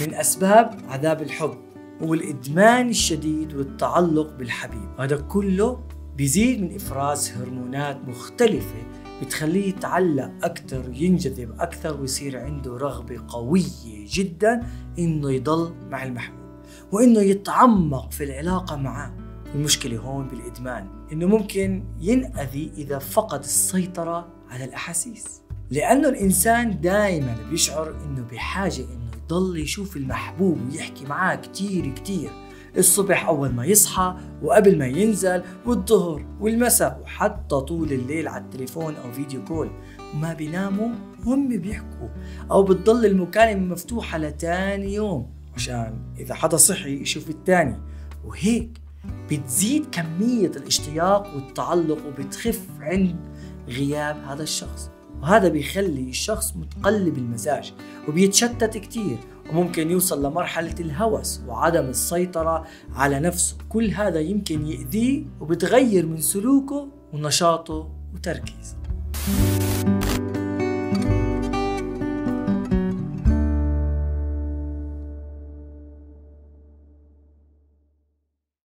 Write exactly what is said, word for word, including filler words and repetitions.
من أسباب عذاب الحب هو الإدمان الشديد والتعلق بالحبيب. هذا كله بيزيد من إفراز هرمونات مختلفة بتخليه يتعلق أكثر، ينجذب أكثر، ويصير عنده رغبة قوية جدا إنه يضل مع المحبوب وإنه يتعمق في العلاقة معه. المشكلة هون بالإدمان إنه ممكن ينأذي إذا فقد السيطرة على الأحاسيس، لأنه الإنسان دائما بيشعر إنه بحاجة إنه يضل يشوف المحبوب ويحكي معاه كتير كتير، الصبح أول ما يصحى وقبل ما ينزل والظهر والمساء وحتى طول الليل على التليفون أو فيديو كول، وما بيناموا وهم بيحكوا، أو بتضل المكالمة مفتوحة لتاني يوم عشان إذا حدا صحي يشوف التاني. وهيك بتزيد كمية الاشتياق والتعلق وبتخف عند غياب هذا الشخص، وهذا بيخلي الشخص متقلب المزاج وبيتشتت كتير، وممكن يوصل لمرحلة الهوس وعدم السيطرة على نفسه. كل هذا يمكن يؤذيه وبتغير من سلوكه ونشاطه وتركيزه.